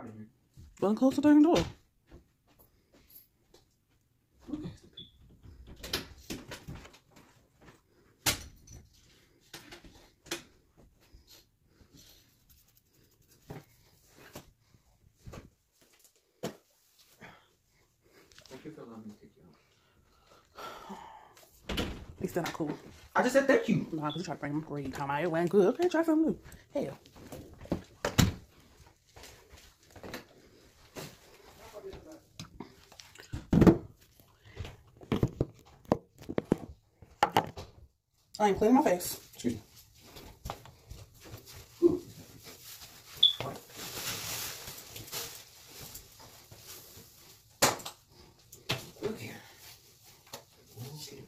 out of here. Well, close the dang door. Okay. Thank you for allowing me to take you out. They still not cool. I just said thank you. No, I was trying to bring them great. Time out, it went good. Okay, try something new. Hell. I ain't cleaning my face. Excuse me. Look here. Okay.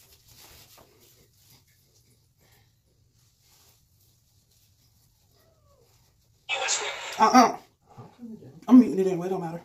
I'm muting it anyway, don't matter.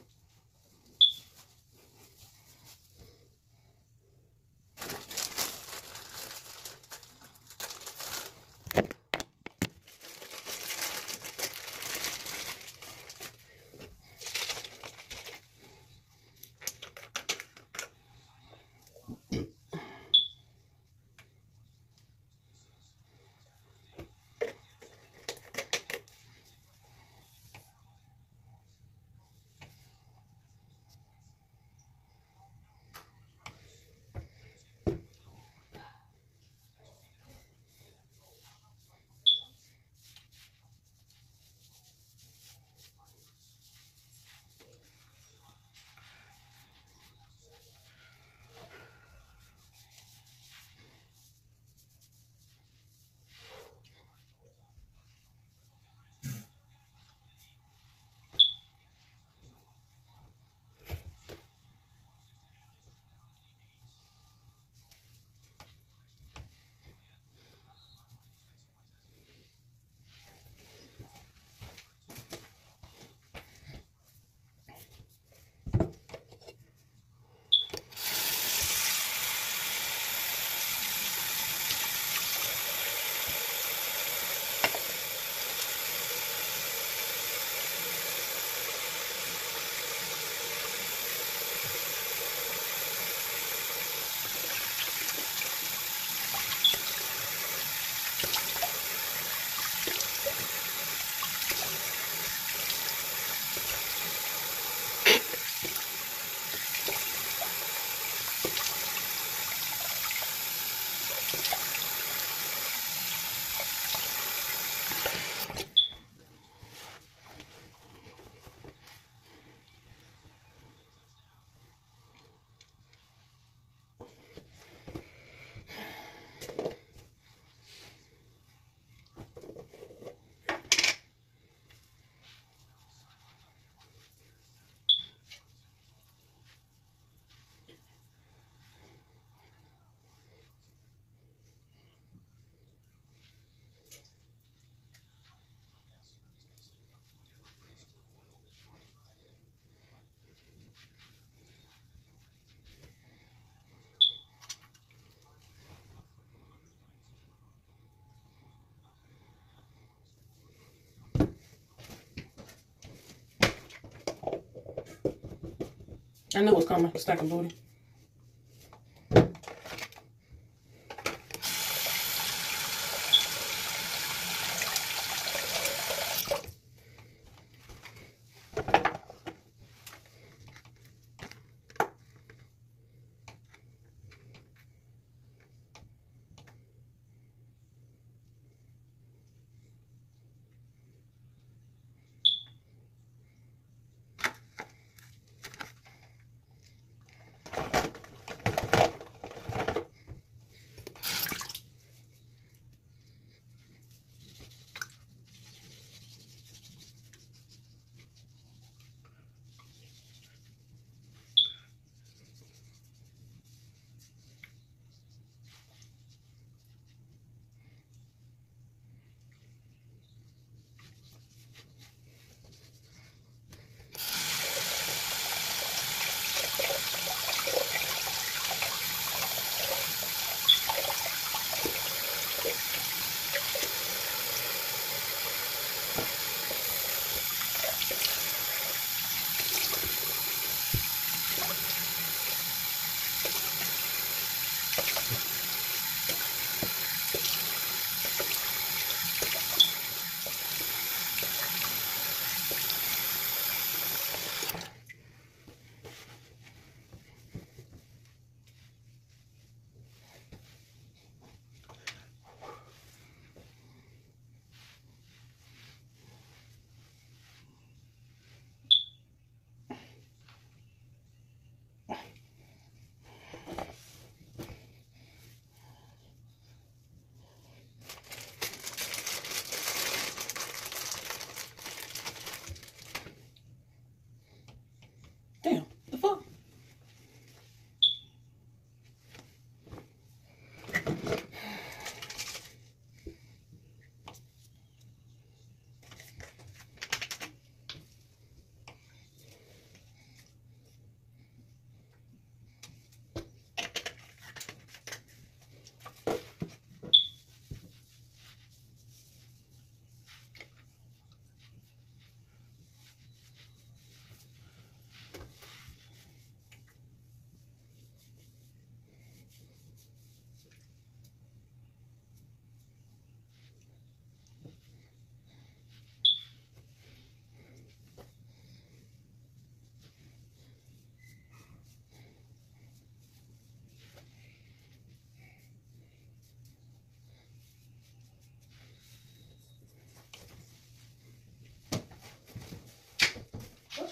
I knew it was coming. Stack of booty.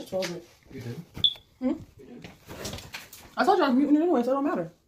12 it. You did? Hmm? You did? I told you I was muting it anyway, so it don't matter.